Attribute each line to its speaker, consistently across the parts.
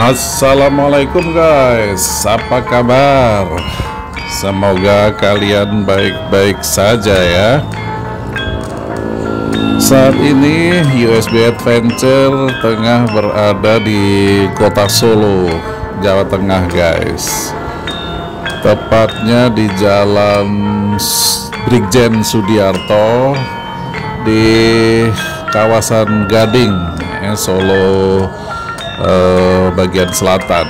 Speaker 1: Assalamualaikum guys, apa kabar? Semoga kalian baik-baik saja ya. Saat ini USB Adventure tengah berada di kota Solo, Jawa Tengah guys. Tepatnya di Jalan Brigjen Sudiarto di kawasan Gading, Solo bagian selatan.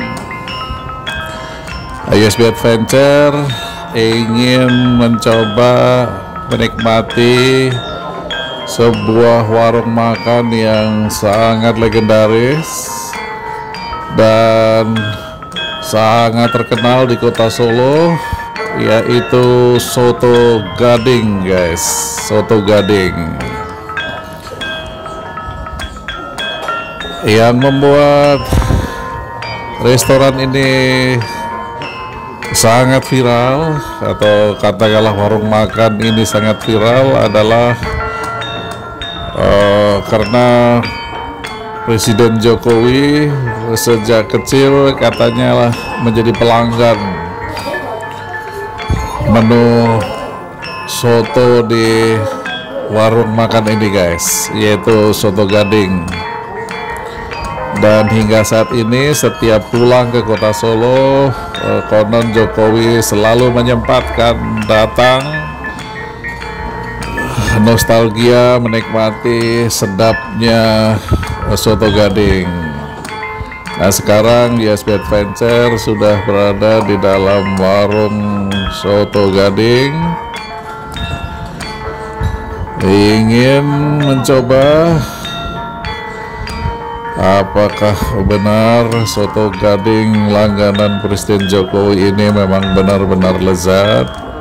Speaker 1: USB Adventure ingin mencoba menikmati sebuah warung makan yang sangat legendaris dan sangat terkenal di kota Solo, yaitu Soto Gading guys. Soto Gading yang membuat restoran ini sangat viral, atau katakanlah warung makan ini sangat viral adalah karena Presiden Jokowi sejak kecil katanya menjadi pelanggan menu soto di warung makan ini guys, yaitu Soto Gading. Dan hingga saat ini setiap pulang ke kota Solo, konon Jokowi selalu menyempatkan datang nostalgia menikmati sedapnya Soto Gading. Nah sekarang USB Adventure sudah berada di dalam warung Soto Gading, ingin mencoba apakah benar Soto Gading langganan Presiden Jokowi ini memang benar-benar lezat.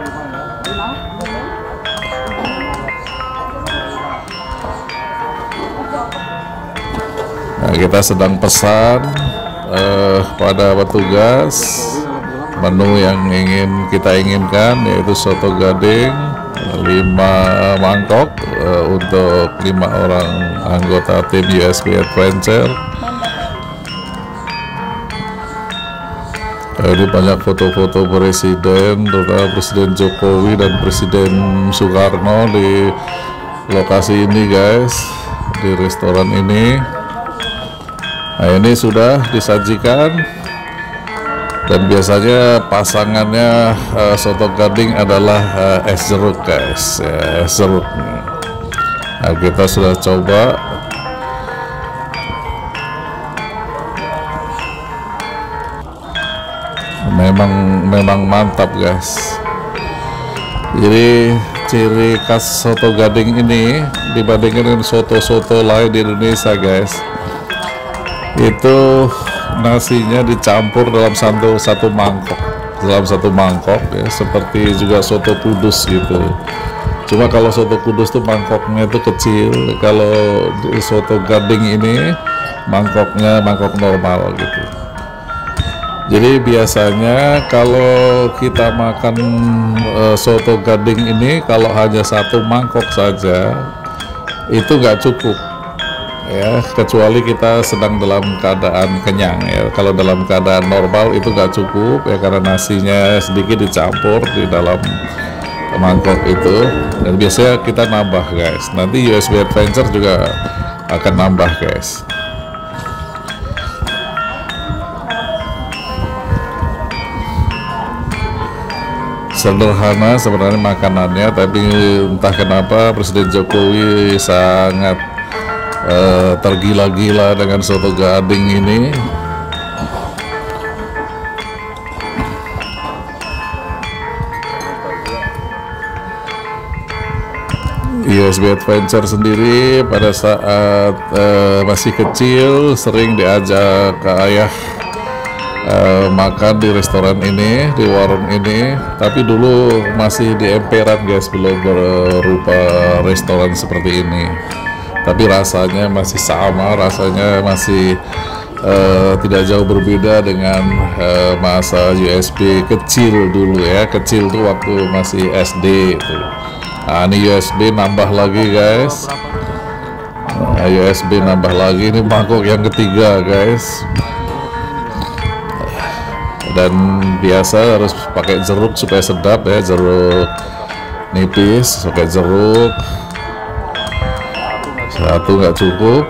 Speaker 1: Nah, kita sedang pesan pada petugas menu yang ingin kita inginkan, yaitu Soto Gading 5 mangkok untuk 5 orang anggota tim USB Adventure. Ini banyak foto-foto presiden, terutama Presiden Jokowi dan Presiden Soekarno di lokasi ini guys, di restoran ini. Nah ini sudah disajikan, dan biasanya pasangannya Soto Gading adalah es jeruk guys, ya, es jeruk. Nah kita sudah coba, memang mantap guys. Jadi ciri khas Soto Gading ini dibandingkan dengan soto-soto lain di Indonesia guys, itu nasinya dicampur dalam satu mangkok ya, seperti juga soto Kudus gitu. Cuma kalau soto Kudus tuh mangkoknya itu kecil, kalau di Soto Gading ini mangkoknya mangkok normal gitu. Jadi biasanya kalau kita makan Soto Gading ini, kalau hanya satu mangkok saja itu nggak cukup ya, kecuali kita sedang dalam keadaan kenyang ya. Kalau dalam keadaan normal itu nggak cukup ya, karena nasinya sedikit dicampur di dalam mangkok itu. Dan biasanya kita nambah guys, nanti USB Adventure juga akan nambah guys. Sederhana sebenarnya makanannya, tapi entah kenapa Presiden Jokowi sangat tergila-gila dengan Soto Gading ini. USB Adventure sendiri pada saat masih kecil sering diajak ke ayah makan di restoran ini, di warung ini, tapi dulu masih di emperan guys, belum berupa restoran seperti ini. Tapi rasanya masih sama, rasanya masih tidak jauh berbeda dengan masa USB kecil dulu ya. Kecil tuh waktu masih SD itu. Nah ini USB nambah lagi guys, USB nambah lagi, ini mangkok yang ketiga guys. dan biasa harus pakai jeruk supaya sedap ya, jeruk nipis, pakai jeruk satu nggak cukup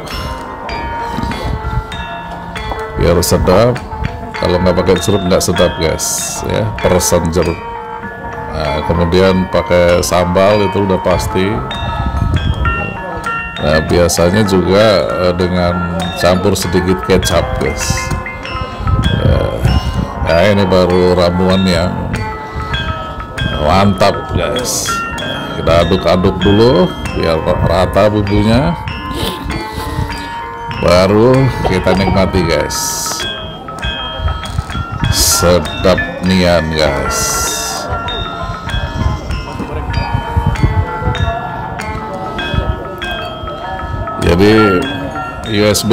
Speaker 1: biar sedap. Kalau nggak pakai jeruk nggak sedap guys ya, peresan jeruk. Nah, kemudian pakai sambal itu udah pasti. Nah, biasanya juga dengan campur sedikit kecap guys. Nah, ini baru ramuan yang mantap guys. Kita aduk-aduk dulu biar rata bumbunya, baru kita nikmati guys. Sedap nian guys. Jadi USB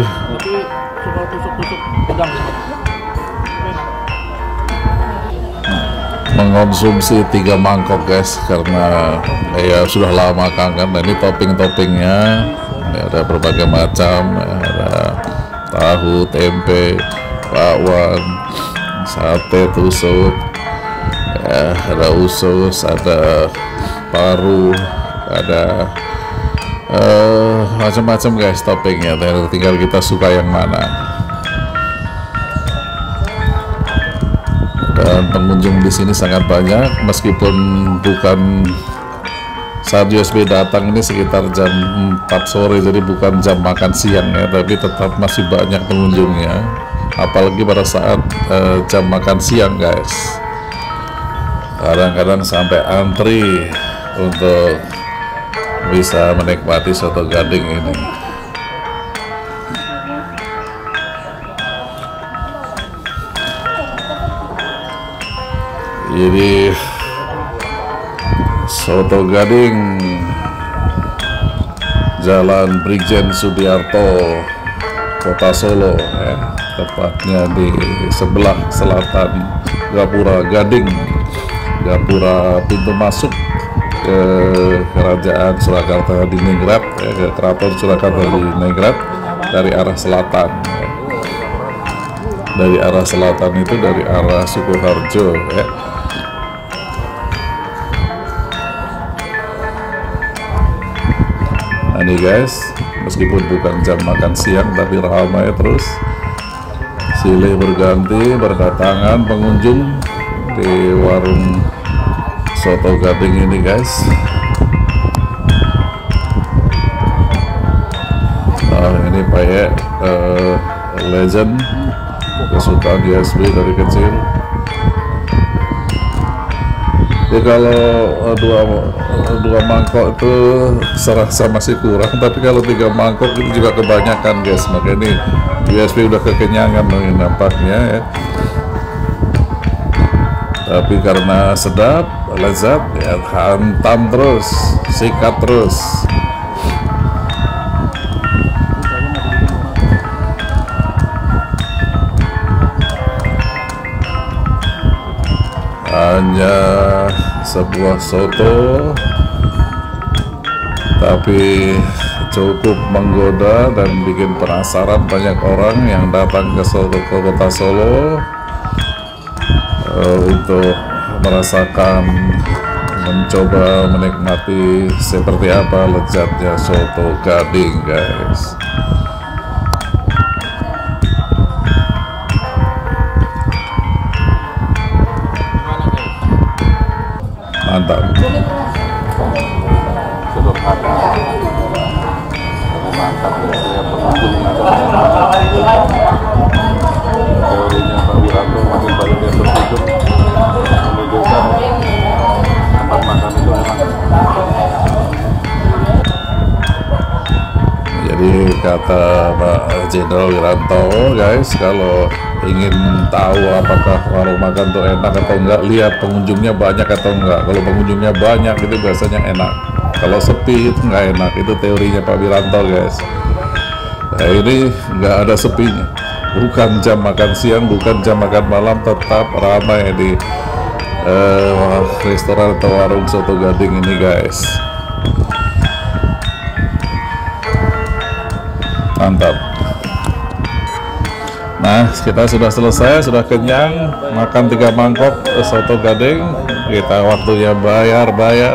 Speaker 1: mengonsumsi 3 mangkok guys, karena ya sudah lama kangen. Nah, ini topping-toppingnya ada berbagai macam, ada tahu, tempe, bakwan, sate tusuk ya, ada usus, ada paru, ada macam-macam guys toppingnya. Tinggal kita suka yang mana. Dan pengunjung di sini sangat banyak, meskipun bukan saat USB datang ini sekitar jam 4 sore, jadi bukan jam makan siang ya, tapi tetap masih banyak pengunjungnya, apalagi pada saat jam makan siang guys. Kadang-kadang sampai antri untuk bisa menikmati soto gading ini. Jadi soto gading Jalan Brigjen Sudiarto, Kota Solo ya, tepatnya di sebelah selatan Gapura Gading, Gapura pintu masuk ke Kerajaan Surakarta di Ningrat ya, ke Keraton Surakarta di Ningrat dari arah selatan ya. Dari arah selatan itu dari arah Sukoharjo ya. Nah ini guys, meskipun bukan jam makan siang tapi ramai terus, silih berganti berdatangan pengunjung di warung soto gading ini guys. Nah ini pakai legend kesukaan USB dari kecil. Ya kalau dua mangkok itu serasa masih kurang, tapi kalau 3 mangkok itu juga kebanyakan guys. Makanya ini USB udah kekenyangan nampaknya ya. Tapi karena sedap, lezat ya, hantam terus, sikat terus. Hanya sebuah soto tapi cukup menggoda dan bikin penasaran banyak orang yang datang ke Kota Solo untuk merasakan, mencoba menikmati seperti apa lezatnya soto gading guys. Mantap.
Speaker 2: Teorinya Pak Wiranto makin banyak yang berkunjung menunjukkan tempat makan itu memang.
Speaker 1: Jadi kata Pak Jenderal Wiranto guys, kalau ingin tahu apakah warung makan itu enak atau enggak, lihat pengunjungnya banyak atau enggak. Kalau pengunjungnya banyak itu biasanya enak, kalau sepi itu enggak enak. Itu teorinya Pak Wiranto guys. Nah ini enggak ada sepinya, bukan jam makan siang, bukan jam makan malam, tetap ramai di restoran atau warung soto gading ini guys. Mantap. Nah, kita sudah selesai, sudah kenyang, makan 3 mangkok soto Gading. Kita waktunya bayar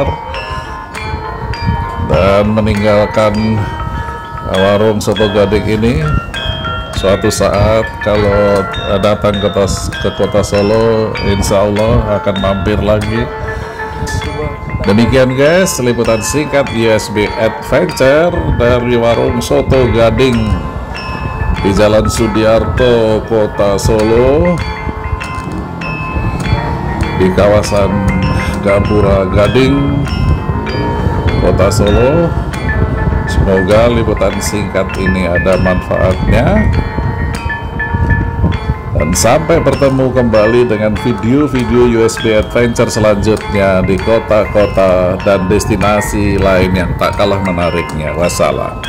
Speaker 1: dan meninggalkan warung soto Gading ini. Suatu saat kalau datang ke kota Solo, insya Allah akan mampir lagi. Demikian guys, liputan singkat USB Adventure dari warung soto Gading di Jalan Sudiarto, Kota Solo, di kawasan Gapura Gading, Kota Solo. Semoga liputan singkat ini ada manfaatnya, dan sampai bertemu kembali dengan video-video USB Adventure selanjutnya di kota-kota dan destinasi lain yang tak kalah menariknya. Wassalam.